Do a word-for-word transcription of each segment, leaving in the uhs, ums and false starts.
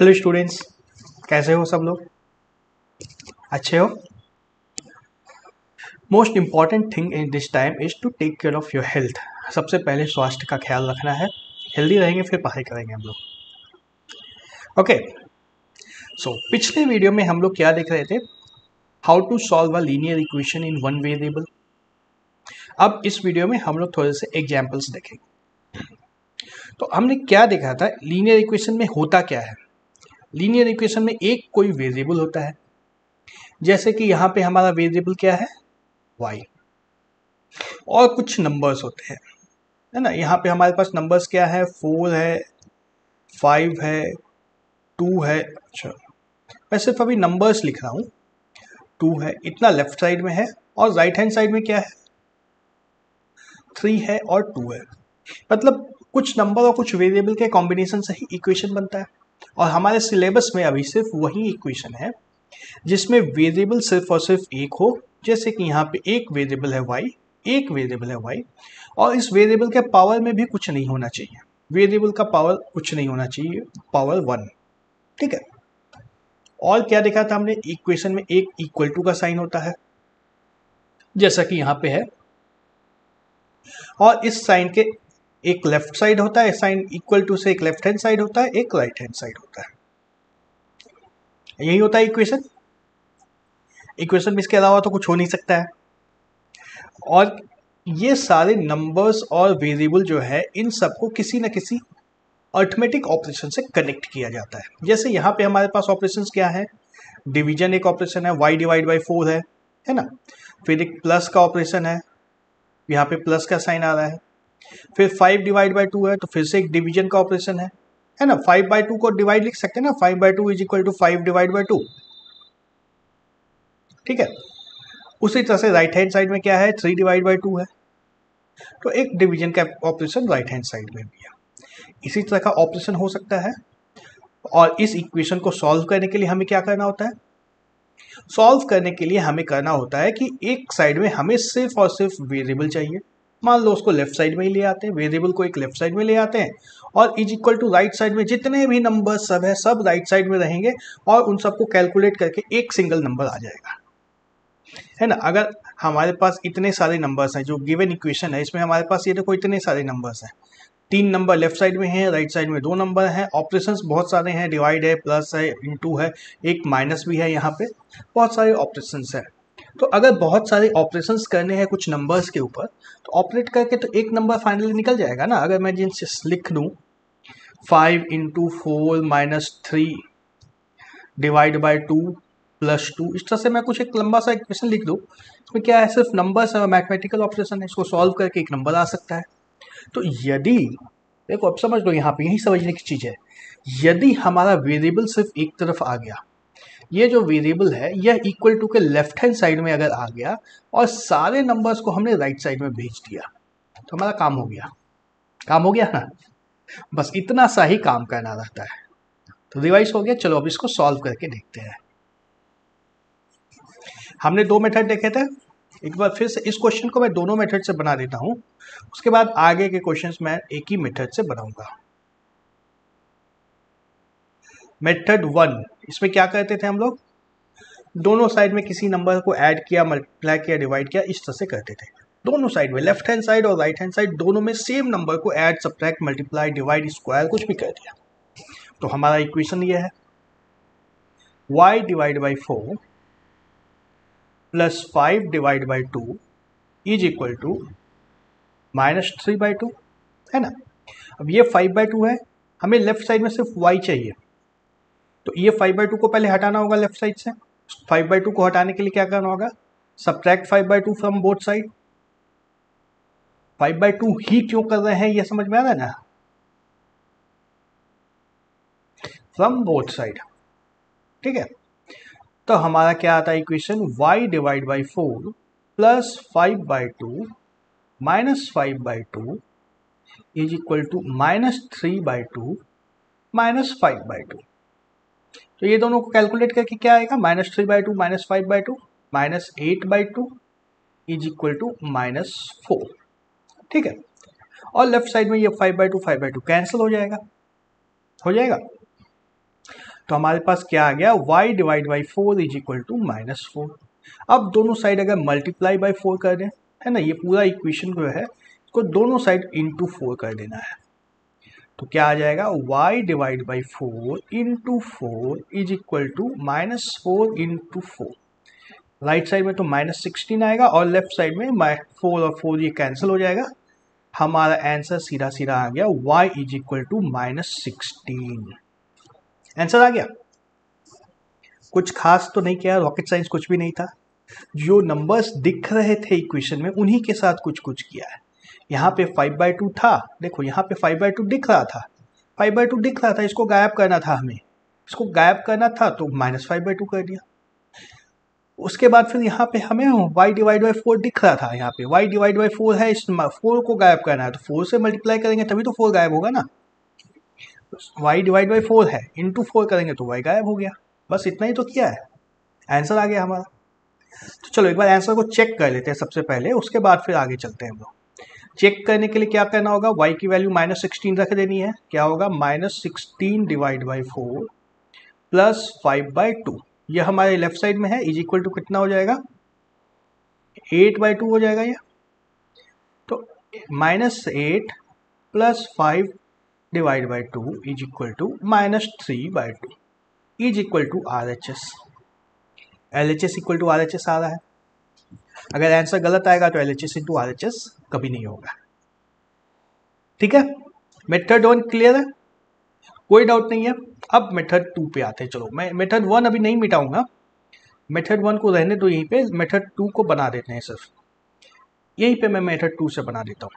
Hello students, कैसे हो सब लोग? अच्छे हो? Most important thing in this time is to take care of your health. सबसे पहले स्वास्थ्य का ख्याल रखना है। हेल्दी रहेंगे फिर पढ़ाई करेंगे हम लोग। ओके, सो पिछले वीडियो में हम लोग क्या देख रहे थे? How to solve a linear equation in one variable. अब इस वीडियो में हम लोग थोड़े से एग्जाम्पल्स देखेंगे। तो हमने क्या देखा था, लीनियर इक्वेशन में होता क्या है। लीनियर इक्वेशन में एक कोई वेरिएबल होता है, जैसे कि यहाँ पे हमारा वेरिएबल क्या है, y, और कुछ नंबर्स होते हैं, है ना। यहाँ पे हमारे पास नंबर्स क्या है, फोर है, फाइव है, टू है। अच्छा, मैं सिर्फ अभी नंबर्स लिख रहा हूँ। टू है, इतना लेफ्ट साइड में है, और राइट हैंड साइड में क्या है, थ्री है और टू है। मतलब कुछ नंबर और कुछ वेरिएबल के कॉम्बिनेशन से ही इक्वेशन बनता है। और हमारे सिलेबस में अभी सिर्फ वही इक्वेशन है जिसमें वेरिएबल सिर्फ और सिर्फ एक हो। जैसे कि यहाँ पे एक वेरिएबल है y, एक वेरिएबल है y, और इस वेरिएबल के पावर में भी कुछ नहीं होना चाहिए। वेरिएबल का पावर कुछ नहीं होना चाहिए, पावर वन। ठीक है। और क्या देखा था हमने, इक्वेशन में एक इक्वल टू का साइन होता है, जैसा कि यहाँ पे है। और इस साइन के एक लेफ्ट साइड होता है, साइन इक्वल टू से एक लेफ्ट हैंड साइड होता है, एक राइट हैंड साइड होता है। यही होता है इक्वेशन। इक्वेशन में इसके अलावा तो कुछ हो नहीं सकता है। और ये सारे नंबर्स और वेरिएबल जो है, इन सबको किसी न किसी अर्थमेटिक ऑपरेशन से कनेक्ट किया जाता है। जैसे यहाँ पे हमारे पास ऑपरेशंस क्या है, डिवीजन एक ऑपरेशन है, y डिवाइड बाई फोर है है ना। फिर एक प्लस का ऑपरेशन है, यहाँ पे प्लस का साइन आ रहा है। फिर फाइव डिवाइड बाई टू है, तो फिर से एक डिवीजन का ऑपरेशन है है ना। फाइव बाई टू को डिवाइड लिख सकते हैं ना, five by two is equal to five divide by two. ठीक है। उसी तरह से राइट हैंड साइड में क्या है, थ्री डिवाइड बाई टू है, तो एक डिवीजन का ऑपरेशन राइट हैंड साइड में भी है। इसी तरह का ऑपरेशन हो सकता है। और इस इक्वेशन को सॉल्व करने के लिए हमें क्या करना होता है, सॉल्व करने के लिए हमें करना होता है कि एक साइड में हमें सिर्फ और सिर्फ वेरिएबल चाहिए। मान लो उसको लेफ्ट साइड में ही ले आते हैं, वेरिएबल को एक लेफ्ट साइड में ले आते हैं, और is equal to right side में जितने भी नंबर सब है सब राइट साइड में रहेंगे, और उन सबको कैलकुलेट करके एक सिंगल नंबर आ जाएगा, है ना। अगर हमारे पास इतने सारे नंबर्स हैं, जो गिवन इक्वेशन है इसमें हमारे पास ये देखो इतने सारे नंबर्स हैं, तीन नंबर लेफ्ट साइड में हैं, राइट साइड में दो नंबर हैं, ऑपरेशंस बहुत सारे हैं, डिवाइड है, प्लस है, इनटू है, एक माइनस भी है, यहाँ पे बहुत सारे ऑपरेशंस हैं। तो अगर बहुत सारे ऑपरेशंस करने हैं कुछ नंबर्स के ऊपर, तो ऑपरेट करके तो एक नंबर फाइनली निकल जाएगा ना। अगर मैं जिनसे लिख दूँ five into four minus three divide by two plus two, इस तरह से मैं कुछ एक लंबा सा इक्वेशन लिख दूँ, इसमें क्या है, सिर्फ नंबर्स है, मैथमेटिकल ऑपरेशन है, इसको सॉल्व करके एक नंबर आ सकता है। तो यदि देखो, अब समझ लो, यहाँ पे यही समझने की चीज़ है। यदि हमारा वेरिएबल सिर्फ एक तरफ आ गया, ये जो वेरिएबल है यह इक्वल टू के लेफ्ट हैंड साइड में अगर आ गया, और सारे नंबर्स को हमने राइट साइड में भेज दिया, तो हमारा काम हो गया। काम हो गया ना, बस इतना सा ही काम करना रहता है। तो रिवाइज हो गया। चलो अब इसको सॉल्व करके देखते हैं। हमने दो मेथड देखे थे, एक बार फिर से इस क्वेश्चन को मैं दोनों मेथड से बना देता हूं, उसके बाद आगे के क्वेश्चंस मैं एक ही मेथड से बनाऊंगा। मेथड वन, इसमें क्या करते थे हम लोग, दोनों साइड में किसी नंबर को ऐड किया, मल्टीप्लाई किया, डिवाइड किया, इस तरह से करते थे। दोनों साइड में, लेफ्ट हैंड साइड और राइट हैंड साइड दोनों में सेम नंबर को add, subtract, multiply, divide, square कुछ भी कर दिया। तो हमारा इक्वेशन ये है, y divide by four plus five divide by two is equal to minus three by two, है ना। अब ये फाइव बाई टू है, हमें लेफ्ट साइड में सिर्फ y चाहिए, तो ये फाइव बाई टू को पहले हटाना होगा लेफ्ट साइड से। फाइव बाई टू को हटाने के लिए क्या करना होगा, subtract five by two from both side. Five by two ही क्यों कर रहे हैं, ये समझ में आ रहा है ना, फ्रॉम बोथ साइड। ठीक है। तो हमारा क्या आता है equation, y divide by four plus five by two minus five by two is equal to minus three by two minus five by two. तो ये दोनों को कैलकुलेट करके क्या आएगा, minus three by two minus five by two minus eight by two is equal to minus four. ठीक है। और लेफ्ट साइड में ये five by two five by two cancel हो जाएगा, हो जाएगा। तो हमारे पास क्या आ गया, y divide by four is equal to minus four. अब दोनों साइड अगर मल्टीप्लाई बाई फोर कर दें, है ना, ये पूरा इक्वेशन जो है इसको दोनों साइड इंटू फोर कर देना है, तो क्या आ जाएगा, y divide by four into four is equal to minus four into four. Right side में तो माइनस सिक्सटीन आएगा और लेफ्ट साइड में फोर और फोर ये कैंसिल हो जाएगा। हमारा आंसर सीधा सीधा आ गया y is equal to minus sixteen. Answer आ गया। कुछ खास तो नहीं किया, रॉकेट साइंस कुछ भी नहीं था। जो नंबर्स दिख रहे थे इक्वेशन में उन्हीं के साथ कुछ कुछ किया है। यहाँ पे फाइव बाई टू था, देखो यहाँ पे फाइव बाई टू दिख रहा था, फाइव बाई टू दिख रहा था, इसको गायब करना था, हमें इसको गायब करना था तो माइनस फाइव बाई टू कर दिया। उसके बाद फिर यहाँ पे हमें y डिवाइड बाई फोर दिख रहा था, यहाँ पे y डिवाइड बाई फोर है, इस फोर को गायब करना है तो फोर से मल्टीप्लाई करेंगे तभी तो फोर गायब होगा ना। y डिवाइड बाई फोर है, इंटू फोर करेंगे तो y गायब हो गया। बस इतना ही तो किया है, आंसर आ गया हमारा। तो चलो एक बार आंसर को चेक कर लेते हैं सबसे पहले, उसके बाद फिर आगे चलते हैं हम लोग। चेक करने के लिए क्या करना होगा, y की वैल्यू माइनस सिक्सटीन रख देनी है। क्या होगा, minus sixteen divide by four plus five by two, ये हमारे लेफ्ट साइड में है, इज इक्वल टू कितना हो जाएगा, एट बाई टू हो जाएगा ये। तो minus eight plus five divide by two is equal to minus three by two is equal to R H S. L H S equal to R H S आ रहा है। अगर answer गलत आएगा तो L H S into R H S कभी नहीं होगा। ठीक है, मेथड वन क्लियर है, कोई डाउट नहीं है। अब मेथड टू पे आते हैं। चलो मैं मेथड वन अभी नहीं मिटाऊंगा, मेथड वन को रहने दो यहीं पे, मेथड टू को बना देते हैं, सिर्फ यहीं पे मैं मेथड टू से बना देता हूं।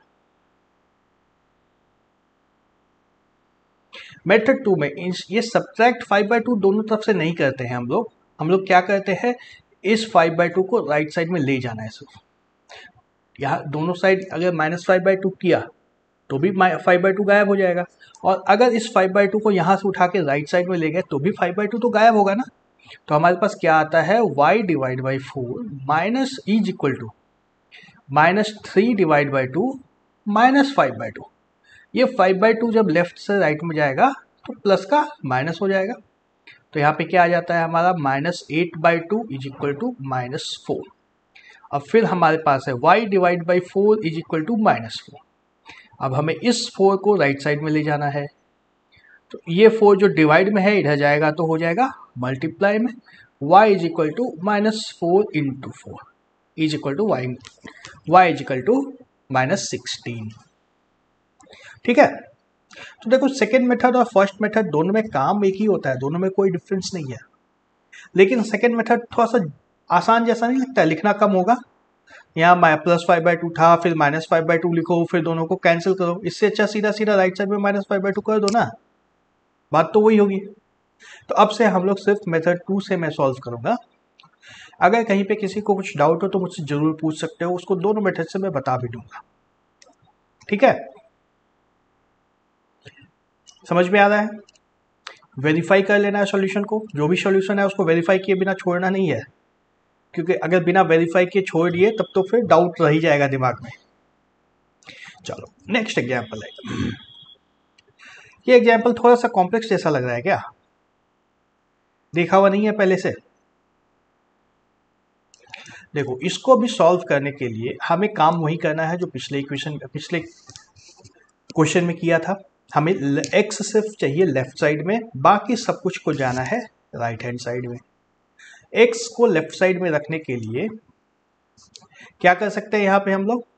मेथड टू में ये सब्ट्रैक्ट फाइव बाई टू दोनों तरफ से नहीं करते हैं हम लोग हम लोग क्या करते हैं, इस फाइव बाई टू को राइट साइड में ले जाना है सिर्फ। यहाँ दोनों साइड अगर माइनस फाइव बाई टू किया तो भी फाइव बाई टू गायब हो जाएगा, और अगर इस फाइव बाई टू को यहाँ से उठा के राइट साइड में ले गए तो भी फाइव बाई टू तो गायब होगा ना। तो हमारे पास क्या आता है, y divide by four minus is equal to minus three divide by two minus five by two. ये फाइव बाई टू जब लेफ्ट से राइट में जाएगा तो प्लस का माइनस हो जाएगा, तो यहाँ पे क्या आ जाता है हमारा, minus eight by two is equal to minus four. अब फिर हमारे पास है y divide by four is equal to minus four. अब हमें इस फोर को राइट साइड में ले जाना है, तो ये फोर जो डिवाइड में है इधर जाएगा तो हो जाएगा मल्टीप्लाई में, y is equal to minus four into four is equal to Y Y is equal to minus sixteen. ठीक है, तो देखो सेकेंड मेथड और फर्स्ट मेथड दोनों में काम एक ही होता है, दोनों में कोई डिफरेंस नहीं है, लेकिन सेकेंड मेथड थोड़ा सा आसान जैसा नहीं लगता है, लिखना कम होगा। यहाँ प्लस फाइव बाई टू था, फिर माइनस फाइव बाई टू लिखो, फिर दोनों को कैंसिल करो, इससे अच्छा सीधा सीधा राइट साइड में माइनस फाइव बाई टू कर दो ना, बात तो वही होगी। तो अब से हम लोग सिर्फ मेथड टू से मैं सॉल्व करूंगा। अगर कहीं पे किसी को कुछ डाउट हो तो मुझसे जरूर पूछ सकते हो, उसको दोनों मेथड से मैं बता भी दूंगा। ठीक है, समझ में आ रहा है। वेरीफाई कर लेना है सॉल्यूशन को, जो भी सॉल्यूशन है उसको वेरीफाई किए बिना छोड़ना नहीं है, क्योंकि अगर बिना वेरीफाई किए छोड़ दिए तब तो फिर डाउट रह ही जाएगा दिमाग में। चलो नेक्स्ट एग्जांपल है। ये एग्जांपल थोड़ा सा कॉम्प्लेक्स जैसा लग रहा है, क्या देखा हुआ नहीं है पहले से। देखो इसको भी सॉल्व करने के लिए हमें काम वही करना है जो पिछले इक्वेशन पिछले क्वेश्चन में किया था। हमें x सिर्फ चाहिए लेफ्ट साइड में, बाकी सब कुछ को जाना है राइट हैंड साइड में। x को लेफ्ट साइड में रखने के लिए क्या कर सकते हैं, यहाँ पे हम लोग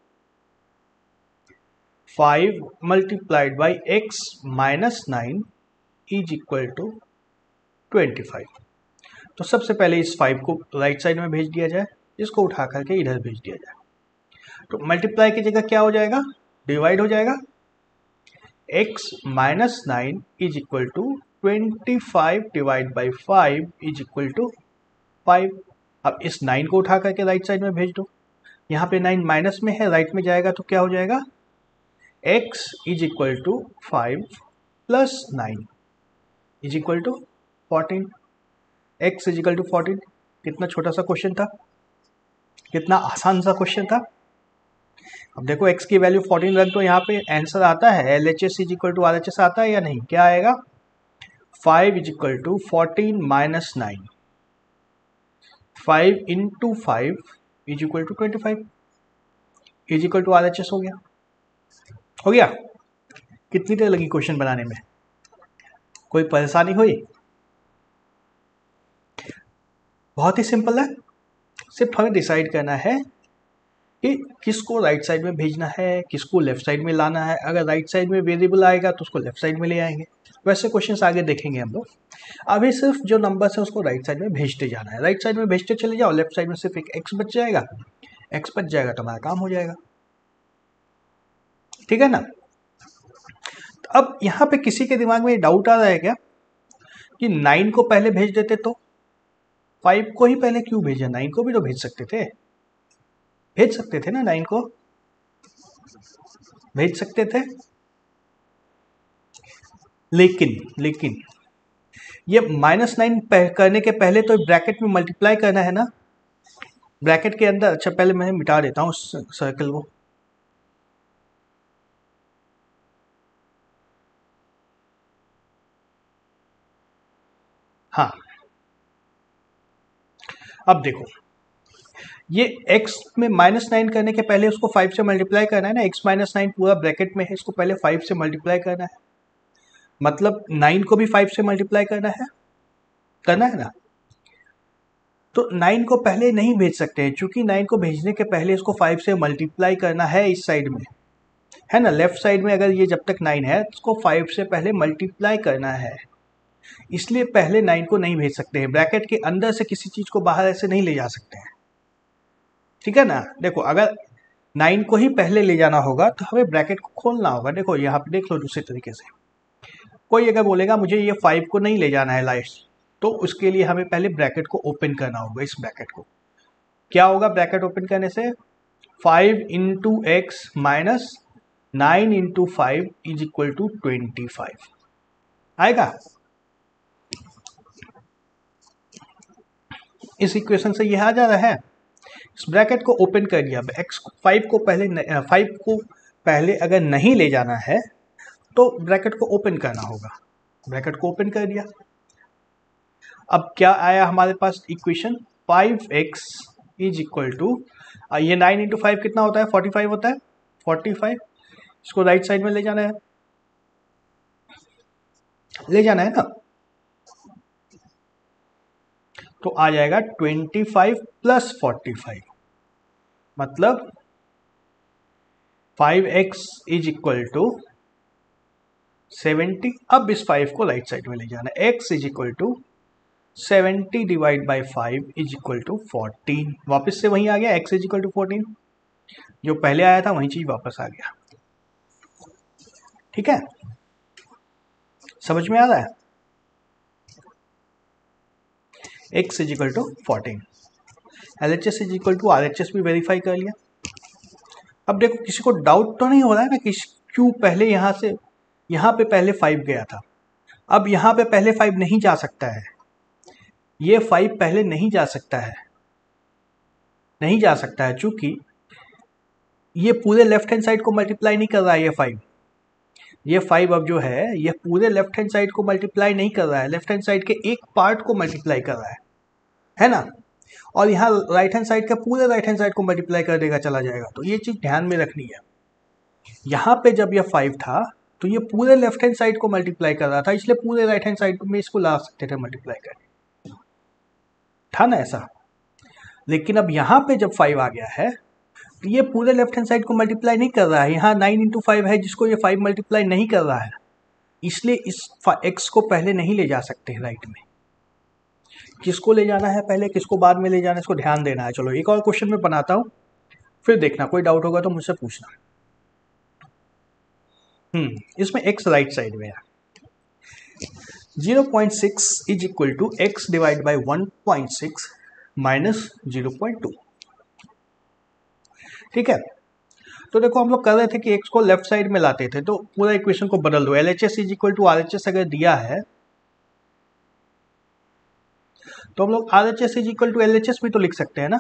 five multiplied by X minus nine is equal to twenty five. तो सबसे पहले इस फाइव को राइट साइड में भेज दिया जाए, इसको उठा करके इधर भेज दिया जाए। तो मल्टीप्लाई की जगह क्या हो जाएगा, डिवाइड हो जाएगा। x minus nine is equal to twenty five divide by five is equal to five. अब इस नाइन को उठा करके राइट साइड में भेज दो। यहाँ पे नाइन माइनस में है, राइट में जाएगा तो क्या हो जाएगा, x is equal to five plus nine is equal to fourteen. x is equal to fourteen. कितना छोटा सा क्वेश्चन था, कितना आसान सा क्वेश्चन था। अब देखो x की वैल्यू फोर्टीन रख दो, यहाँ पे आंसर आता है L H S is equal to R H S आता है या नहीं, क्या आएगा five is equal to fourteen minus nine, five into five is equal to twenty five, is equal to R H S हो गया। हो गया? कितनी देर लगी क्वेश्चन बनाने में? कोई परेशानी हुई? बहुत ही सिंपल है, सिर्फ हमें डिसाइड करना है कि किसको राइट साइड में भेजना है, किसको लेफ्ट साइड में लाना है। अगर राइट साइड में वेरिएबल आएगा तो उसको लेफ्ट साइड में ले आएंगे। वैसे क्वेश्चंस आगे देखेंगे हम लोग। अभी सिर्फ जो नंबर्स है उसको राइट साइड में भेजते जाना है। राइट साइड में भेजते चले जाओ, लेफ्ट साइड में सिर्फ एक एक्स बच जाएगा। एक्स बच जाएगा तो हमारा काम हो जाएगा। ठीक है ना? तो अब यहाँ पे किसी के दिमाग में डाउट आ रहा है क्या कि नाइन को पहले भेज देते तो? फाइव को ही पहले क्यों भेजा? नाइन को भी तो भेज सकते थे, भेज सकते थे ना, नाइन को भेज सकते थे। लेकिन लेकिन ये माइनस नाइन करने के पहले तो ब्रैकेट में मल्टीप्लाई करना है ना, ब्रैकेट के अंदर। अच्छा पहले मैं मिटा देता हूँ उस सर्कल को। हाँ, अब देखो, ये x में माइनस नाइन करने के पहले उसको फाइव से मल्टीप्लाई करना है ना। x माइनस नाइन पूरा ब्रैकेट में है, इसको पहले फाइव से मल्टीप्लाई करना है, मतलब नाइन को भी फाइव से मल्टीप्लाई करना है, करना है ना। तो नाइन को पहले नहीं भेज सकते हैं, क्योंकि नाइन को भेजने के पहले इसको फाइव से मल्टीप्लाई करना है इस साइड में, है ना। लेफ्ट साइड में अगर ये जब तक नाइन है इसको फाइव से पहले मल्टीप्लाई करना है, इसलिए पहले नाइन को नहीं भेज सकते हैं। ब्रैकेट के अंदर से किसी चीज को बाहर ऐसे नहीं ले जा सकते हैं, ठीक है ना। देखो, अगर नाइन को ही पहले ले जाना होगा तो हमें ब्रैकेट को खोलना होगा। देखो यहाँ पे देख लो दूसरे तरीके से। कोई अगर बोलेगा मुझे ये फाइव को नहीं ले जाना है लाइट्स, तो उसके लिए हमें पहले ब्रैकेट को ओपन करना होगा। इस ब्रैकेट को क्या होगा ब्रैकेट ओपन करने से? Five into X minus nine into five is equal to twenty five आएगा। इस इक्वेशन से यह आ जा रहा है। इस ब्रैकेट को ओपन कर दिया। एक्स फाइव को पहले फाइव को पहले अगर नहीं ले जाना है तो ब्रैकेट को ओपन करना होगा। ब्रैकेट को ओपन कर दिया। अब क्या आया हमारे पास equation? Five X is equal to, ये नाइन इंटू फाइव कितना होता है? फोर्टी फाइव होता है। फोर्टी फाइव इसको राइट साइड में ले जाना है, ले जाना है ना। तो आ जाएगा twenty five plus forty five, मतलब five X is equal to seventy. अब इस फाइव को राइट साइड में ले जाना है। x is equal to seventy divide by five is equal to fourteen. वापस से वहीं आ गया, x is equal to fourteen. जो पहले आया था वही चीज वापस आ गया। ठीक है, समझ में आ रहा है? x is equal to fourteen. L H S is equal to R H S भी वेरीफाई कर लिया। अब देखो, किसी को डाउट तो नहीं हो रहा है ना कि क्यों पहले यहां से यहाँ पे पहले फाइव गया था, अब यहाँ पे पहले फाइव नहीं जा सकता है। ये फाइव पहले नहीं जा सकता है, नहीं जा सकता है क्योंकि ये पूरे लेफ्ट हैंड साइड को मल्टीप्लाई नहीं कर रहा है। ये फाइव ये फाइव अब जो है ये पूरे लेफ्ट हैंड साइड को मल्टीप्लाई नहीं कर रहा है, लेफ्ट हैंड साइड के एक पार्ट को मल्टीप्लाई कर रहा है, है ना। और यहाँ राइट हैंड साइड का पूरे राइट हैंड साइड को मल्टीप्लाई कर देगा, चला जाएगा। तो ये चीज ध्यान में रखनी है। यहाँ पे जब ये फाइव था तो ये पूरे लेफ्ट हैंड साइड को मल्टीप्लाई कर रहा था, इसलिए पूरे राइट हैंड साइड में इसको ला सकते थे मल्टीप्लाई करके, था ना ऐसा। लेकिन अब यहाँ पे जब फाइव आ गया है तो ये पूरे लेफ्ट हैंड साइड को मल्टीप्लाई नहीं कर रहा है। यहाँ नाइन इंटू फाइव है जिसको ये फाइव मल्टीप्लाई नहीं कर रहा है, इसलिए इस एक्स को पहले नहीं ले जा सकते राइट में। किसको ले जाना है पहले, किसको बाद में ले जाना है, इसको ध्यान देना है। चलो एक और क्वेश्चन में बनाता हूँ, फिर देखना, कोई डाउट होगा तो मुझसे पूछना। हम्म इसमें x राइट साइड में है। Zero point six is equal to X divide by one point six minus zero point two. ठीक है, तो देखो हम लोग कर रहे थे कि x को लेफ्ट साइड में लाते थे, तो पूरा इक्वेशन को बदल दो। L H S is equal to R H S अगर दिया है तो हम लोग R H S is equal to L H S भी तो लिख सकते हैं ना,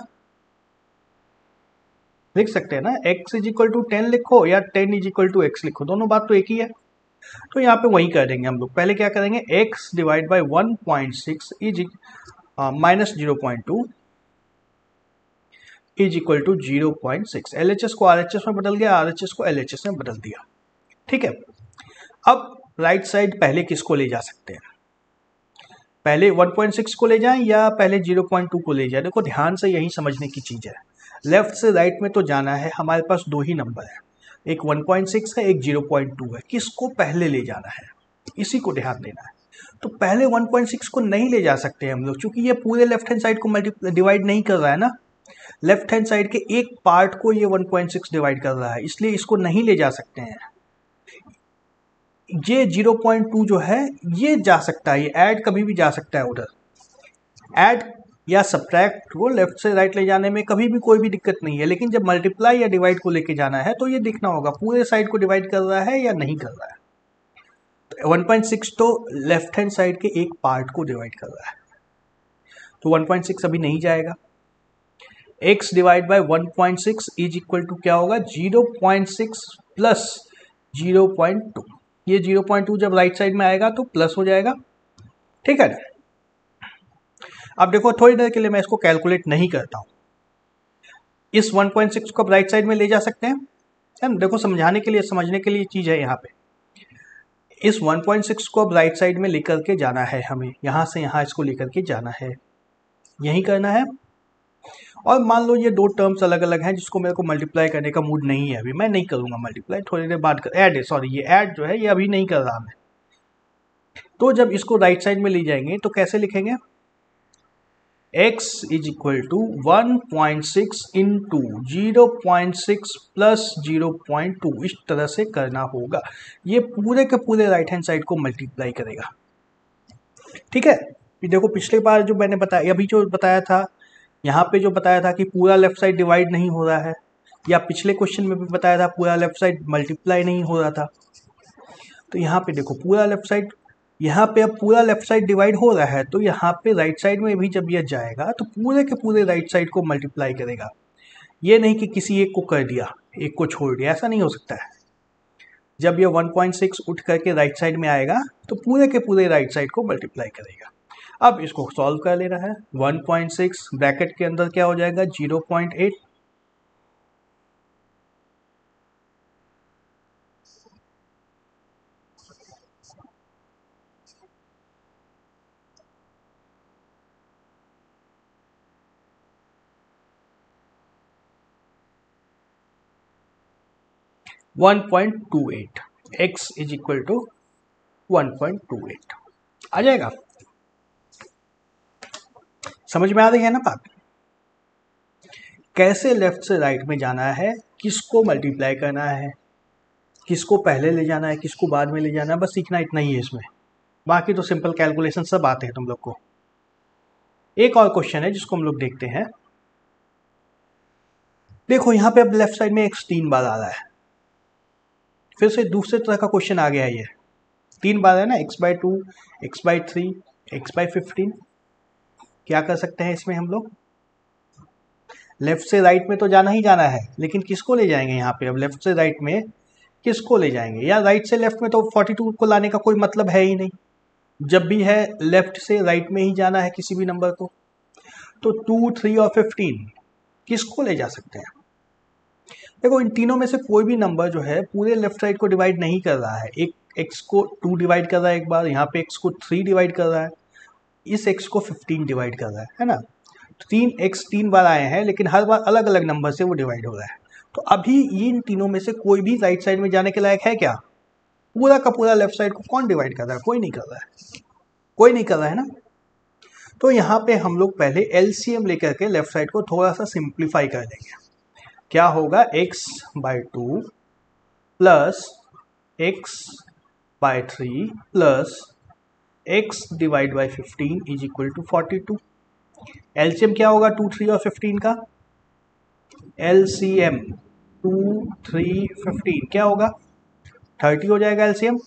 लिख सकते हैं ना। x is equal to ten लिखो या ten is equal to X लिखो, दोनों बात तो एक ही है। तो यहाँ पे वही कर देंगे हम लोग। पहले क्या करेंगे, x divide by one point six is minus zero point two is equal to zero point six. L H S को आर एच एस में बदल गया, आर एच एस को एल एच एस में बदल दिया। ठीक है, अब राइट साइड पहले किसको ले जा सकते हैं, पहले वन पॉइंट सिक्स को ले जाएं या पहले जीरो पॉइंट टू को ले जाएं। देखो ध्यान से यही समझने की चीज़ है, लेफ्ट से राइट में तो जाना है, हमारे पास दो ही नंबर है, एक वन पॉइंट सिक्स है, एक जीरो पॉइंट टू है, किसको पहले ले जाना है इसी को ध्यान देना है। तो पहले वन पॉइंट सिक्स को नहीं ले जा सकते हम लोग, क्योंकि ये पूरे लेफ्ट हैंड साइड को मल्टी डिवाइड नहीं कर रहा है ना, लेफ्ट हैंड साइड के एक पार्ट को ये वन पॉइंट सिक्स डिवाइड कर रहा है, इसलिए इसको नहीं ले जा सकते हैं। ये जीरो पॉइंट टू जो है ये जा सकता है, ये ऐड कभी भी जा सकता है उधर, ऐड या सब्ट्रैक्ट को लेफ्ट से राइट ले जाने में कभी भी कोई भी दिक्कत नहीं है। लेकिन जब मल्टीप्लाई या डिवाइड को लेके जाना है तो ये देखना होगा पूरे साइड को डिवाइड कर रहा है या नहीं कर रहा है। तो वन पॉइंट सिक्स तो लेफ्ट हैंड साइड के एक पार्ट को डिवाइड कर रहा है, तो वन पॉइंट सिक्स अभी नहीं जाएगा। x divide by one point six is equal to क्या होगा, zero point six plus zero point two. ये जीरो पॉइंट टू जब राइट साइड में आएगा तो प्लस हो जाएगा। ठीक है ना, अब देखो थोड़ी देर के लिए मैं इसको कैलकुलेट नहीं करता हूँ। इस वन पॉइंट सिक्स को अब राइट साइड में ले जा सकते हैं, है ना, देखो समझाने के लिए, समझने के लिए चीज़ है यहाँ पे। इस वन पॉइंट सिक्स को अब राइट साइड में लेकर के जाना है हमें, यहाँ से यहाँ इसको लेकर के जाना है, यही करना है। और मान लो ये दो टर्म्स अलग अलग हैं जिसको मेरे को मल्टीप्लाई करने का मूड नहीं है, अभी मैं नहीं करूँगा मल्टीप्लाई, थोड़ी देर बाद कर ऐड है, सॉरी ये ऐड जो है ये अभी नहीं कर रहा मैं। तो जब इसको राइट साइड में ले जाएंगे तो कैसे लिखेंगे, x is equal to one point six into zero point six plus zero point two, इस तरह से करना होगा। ये पूरे के पूरे राइट हैंड साइड को मल्टीप्लाई करेगा। ठीक है, ये देखो पिछले बार जो मैंने बताया, अभी जो बताया था यहाँ पे जो बताया था कि पूरा लेफ्ट साइड डिवाइड नहीं हो रहा है, या पिछले क्वेश्चन में भी बताया था पूरा लेफ्ट साइड मल्टीप्लाई नहीं हो रहा था। तो यहाँ पे देखो पूरा लेफ्ट साइड, यहाँ पे अब पूरा लेफ्ट साइड डिवाइड हो रहा है, तो यहाँ पे राइट साइड में भी जब यह जाएगा तो पूरे के पूरे राइट साइड को मल्टीप्लाई करेगा। ये नहीं कि किसी एक को कर दिया, एक को छोड़ दिया, ऐसा नहीं हो सकता है। जब ये वन पॉइंट सिक्स उठ करके राइट साइड में आएगा तो पूरे के पूरे राइट साइड को मल्टीप्लाई करेगा। अब इसको सॉल्व कर लेना है, वन पॉइंट सिक्स ब्रैकेट के अंदर क्या हो जाएगा, zero point eight, one point two eight, x is equal to one point two eight आ जाएगा। समझ में आ रही है ना बात, कैसे लेफ्ट से राइट में जाना है, किसको मल्टीप्लाई करना है, किसको पहले ले जाना है, किसको बाद में ले जाना है, बस सीखना इतना ही है इसमें। बाकी तो सिंपल कैलकुलेशन सब आते हैं तुम लोग को। एक और क्वेश्चन है जिसको हम लोग देखते हैं। देखो यहाँ पे अब लेफ्ट साइड में एक्स तीन बार आ रहा है, फिर से दूसरे तरह का क्वेश्चन आ गया है। ये तीन बार है ना, X by two, X by three, X by fifteen. क्या कर सकते हैं इसमें हम लोग, लेफ्ट से राइट में तो जाना ही जाना है, लेकिन किसको ले जाएंगे यहाँ पे, अब लेफ्ट से राइट में किसको ले जाएंगे, या राइट से लेफ्ट में तो फोर्टी टू को लाने का कोई मतलब है ही नहीं। जब भी है लेफ्ट से राइट में ही जाना है किसी भी नंबर को। तो टू, थ्री और फिफ्टीन किसको ले जा सकते हैं। देखो इन तीनों में से कोई भी नंबर जो है पूरे लेफ्ट साइड को डिवाइड नहीं कर रहा है। एक एक्स को टू डिवाइड कर रहा है एक बार, यहाँ पे एक्स को थ्री डिवाइड कर रहा है, इस एक्स को फिफ्टीन डिवाइड कर रहा है है ना। तो तीन एक्स तीन बार आए हैं, लेकिन हर बार अलग अलग नंबर से वो डिवाइड हो रहा है। तो अभी इन तीनों में से कोई भी राइट साइड में जाने के लायक है क्या, पूरा का पूरा लेफ्ट साइड को कौन डिवाइड कर रहा है, कोई नहीं कर रहा है, कोई नहीं कर रहा है ना। तो यहाँ पे हम लोग पहले एलसीएम लेकर के लेफ्ट साइड को थोड़ा सा सिंप्लीफाई कर देंगे। क्या होगा, x by two plus X by three plus X divide by fifteen is equal to forty two. LCM क्या होगा टू, थ्री और फिफ्टीन का, एलसीएम टू, थ्री, फिफ्टीन क्या होगा, थर्टी हो जाएगा एलसीएम।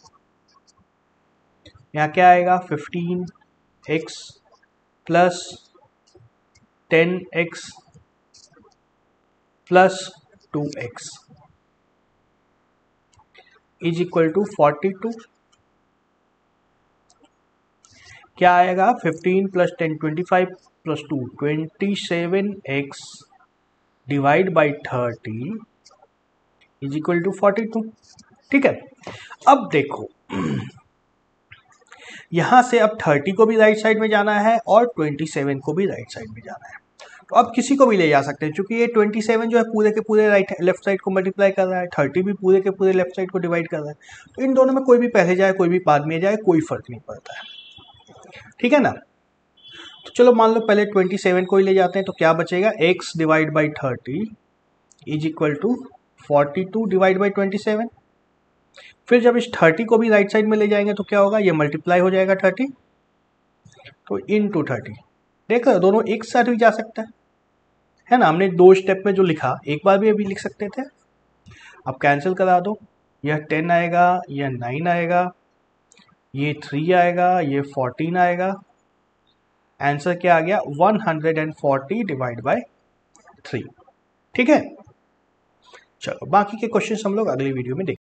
यहाँ क्या आएगा, fifteen X plus ten X plus two X. Is equal to forty two. क्या आएगा, fifteen plus ten twenty five plus two twenty seven X divide by thirty is equal to forty two. ठीक है, अब देखो यहां से अब thirty को भी राइट साइड में जाना है और ट्वेंटी सेवन को भी राइट साइड में जाना है। तो अब किसी को भी ले जा सकते हैं, क्योंकि ये ट्वेंटी सेवन जो है पूरे के पूरे राइट लेफ्ट साइड को मल्टीप्लाई कर रहा है, थर्टी भी पूरे के पूरे लेफ्ट साइड को डिवाइड कर रहा है। तो इन दोनों में कोई भी पहले जाए कोई भी बाद में जाए कोई फर्क नहीं पड़ता है। ठीक है ना। तो चलो मान लो पहले ट्वेंटी सेवन को ही ले जाते हैं, तो क्या बचेगा, x divide by thirty is equal to forty two divide by twenty seven. फिर जब इस थर्टी को भी राइट साइड में ले जाएंगे तो क्या होगा, ये मल्टीप्लाई हो जाएगा थर्टी, तो इन टू थर्टी। देखो दोनों एक साथ भी जा सकता है है ना। हमने दो स्टेप में जो लिखा एक बार भी अभी लिख सकते थे। अब कैंसिल करा दो, यह टेन आएगा, यह नाइन आएगा, ये थ्री आएगा, ये फोर्टीन आएगा। आंसर क्या आ गया, one hundred forty divide by three. ठीक है, चलो बाकी के क्वेश्चन हम लोग अगली वीडियो में देखेंगे।